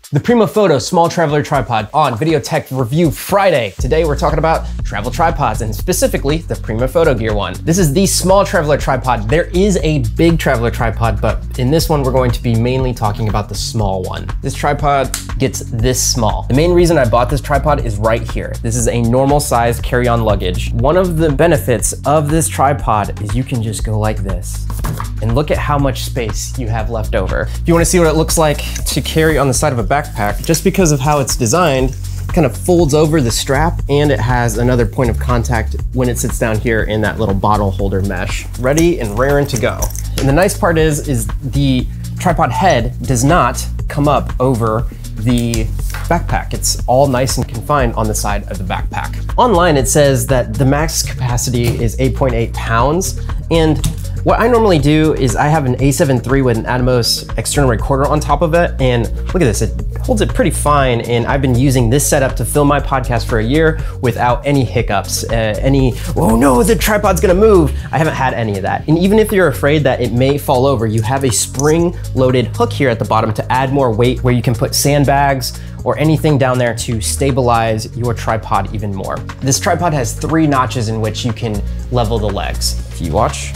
The Prima Photo Small Traveler Tripod on Video Tech Review Friday. Today we're talking about travel tripods and specifically the Prima Photo Gear one. This is the small traveler tripod. There is a big traveler tripod, but in this one we're going to be mainly talking about the small one. This tripod gets this small. The main reason I bought this tripod is right here. This is a normal size carry-on luggage. One of the benefits of this tripod is you can just go like this and look at how much space you have left over. If you want to see what it looks like to carry on the side of a backpack, just because of how it's designed, it kind of folds over the strap and it has another point of contact when it sits down here in that little bottle holder mesh. Ready and raring to go. And the nice part is the tripod head does not come up over the backpack. It's all nice and confined on the side of the backpack. Online it says that the max capacity is 8.8 pounds, and what I normally do is I have an A7 III with an Atomos external recorder on top of it, and look at this, it holds it pretty fine, and I've been using this setup to film my podcast for a year without any hiccups, oh no, the tripod's gonna move. I haven't had any of that. And even if you're afraid that it may fall over, you have a spring-loaded hook here at the bottom to add more weight, where you can put sandbags or anything down there to stabilize your tripod even more. This tripod has 3 notches in which you can level the legs. If you watch,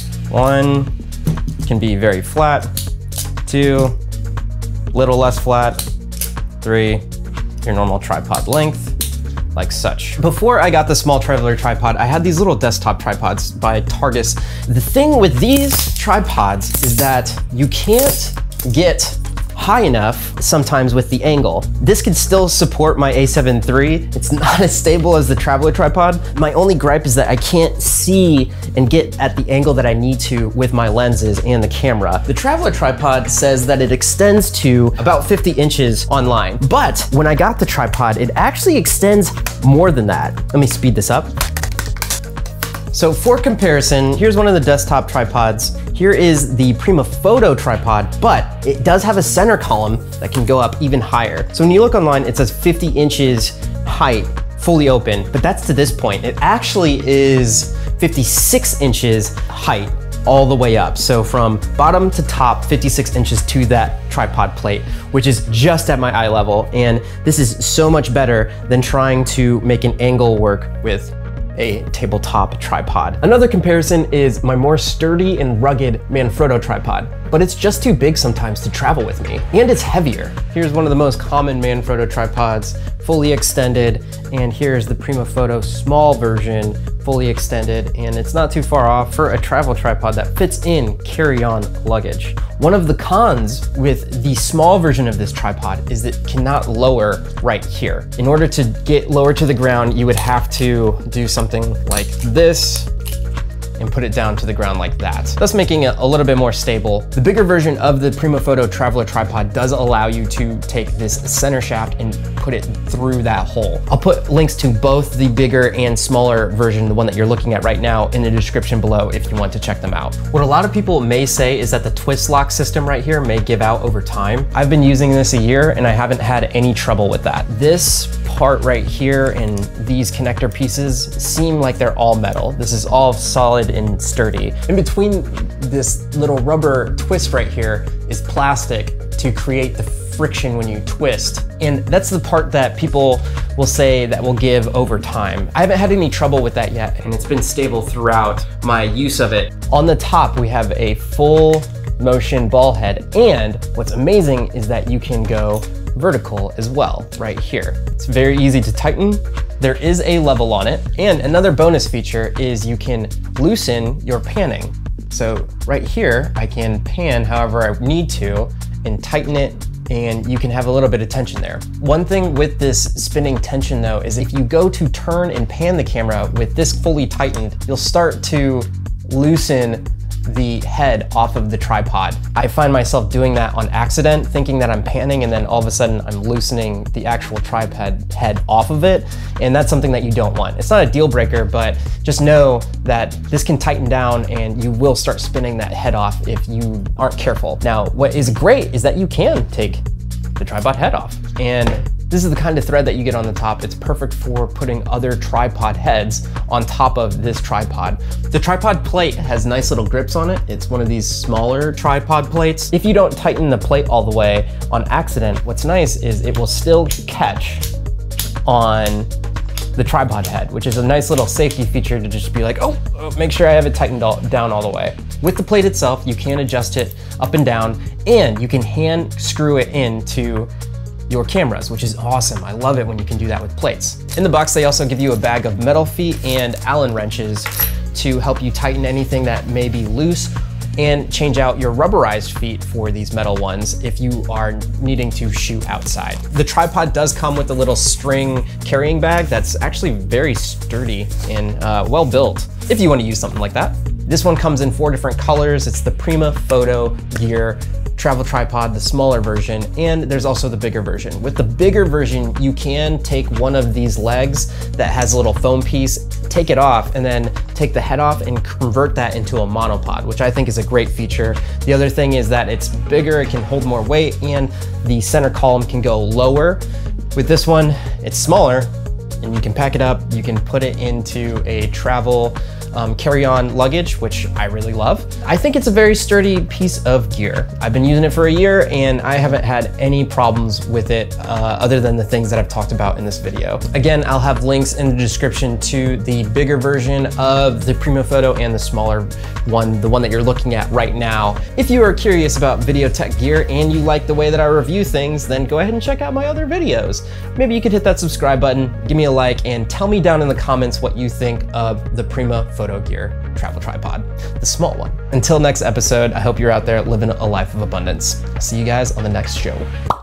1 can be very flat, 2, little less flat, 3, your normal tripod length, like such. Before I got the small traveler tripod, I had these little desktop tripods by Targus. The thing with these tripods is that you can't get high enough sometimes with the angle. This could still support my A7 III. It's not as stable as the traveler tripod. My only gripe is that I can't see and get at the angle that I need to with my lenses and the camera. The traveler tripod says that it extends to about 50 inches online, but when I got the tripod, it actually extends more than that. Let me speed this up. So for comparison, here's one of the desktop tripods. Here is the Prima Photo tripod, but it does have a center column that can go up even higher. So when you look online, it says 50 inches height, fully open, but that's to this point. It actually is 56 inches height all the way up. So from bottom to top, 56 inches to that tripod plate, which is just at my eye level. And this is so much better than trying to make an angle work with a tabletop tripod. Another comparison is my more sturdy and rugged Manfrotto tripod, but it's just too big sometimes to travel with me, and it's heavier. Here's one of the most common Manfrotto tripods, fully extended, and here's the Prima Photo small version, fully extended, and it's not too far off for a travel tripod that fits in carry-on luggage. One of the cons with the small version of this tripod is that it cannot lower right here. In order to get lower to the ground, you would have to do something like this and put it down to the ground like that, thus making it a little bit more stable. The bigger version of the Prima Photo traveler tripod does allow you to take this center shaft and put it through that hole. I'll put links to both the bigger and smaller version, the one that you're looking at right now, in the description below if you want to check them out. What a lot of people may say is that the twist lock system right here may give out over time. I've been using this a year and I haven't had any trouble with that. This part right here and these connector pieces seem like they're all metal. This is all solid and sturdy. In between this little rubber twist right here is plastic to create the friction when you twist. And that's the part that people will say that will give over time. I haven't had any trouble with that yet, and it's been stable throughout my use of it. On the top, we have a full motion ball head, and what's amazing is that you can go vertical as well right here. It's very easy to tighten. There is a level on it, and another bonus feature is you can loosen your panning. So right here, I can pan however I need to and tighten it, and you can have a little bit of tension there. One thing with this spinning tension though is if you go to turn and pan the camera with this fully tightened, you'll start to loosen the head off of the tripod. I find myself doing that on accident, thinking that I'm panning, and then all of a sudden I'm loosening the actual tripod head off of it, and that's something that you don't want. It's not a deal breaker, but just know that this can tighten down and you will start spinning that head off if you aren't careful. Now, what is great is that you can take the tripod head off, and This is the kind of thread that you get on the top. It's perfect for putting other tripod heads on top of this tripod. The tripod plate has nice little grips on it. It's one of these smaller tripod plates. If you don't tighten the plate all the way on accident, what's nice is it will still catch on the tripod head, which is a nice little safety feature to just be like, oh, make sure I have it tightened down all the way. With the plate itself, you can adjust it up and down, and you can hand screw it into your cameras, which is awesome. I love it when you can do that with plates. In the box, they also give you a bag of metal feet and Allen wrenches to help you tighten anything that may be loose and change out your rubberized feet for these metal ones if you are needing to shoot outside. The tripod does come with a little string carrying bag that's actually very sturdy and well built if you want to use something like that. This one comes in 4 different colors. It's the Prima Photo Gear travel tripod, the smaller version, and there's also the bigger version. With the bigger version, you can take one of these legs that has a little foam piece, take it off, and then take the head off and convert that into a monopod, which I think is a great feature. The other thing is that it's bigger, it can hold more weight, and the center column can go lower. With this one, it's smaller, and you can pack it up, you can put it into a travel carry-on luggage, which I really love. I think it's a very sturdy piece of gear. I've been using it for a year and I haven't had any problems with it other than the things that I've talked about in this video. Again, I'll have links in the description to the bigger version of the Prima Photo and the smaller one, the one that you're looking at right now. If you are curious about video tech gear and you like the way that I review things, then go ahead and check out my other videos. Maybe you could hit that subscribe button, give me a like, and tell me down in the comments what you think of the Prima Photo Gear travel tripod, the small one. Until next episode, I hope you're out there living a life of abundance. I'll see you guys on the next show.